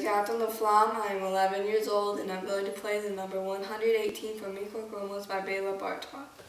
Katherine Laflamme. I am 11 years old and I'm going to play the number 118 for Microgromos by Bela Bartok.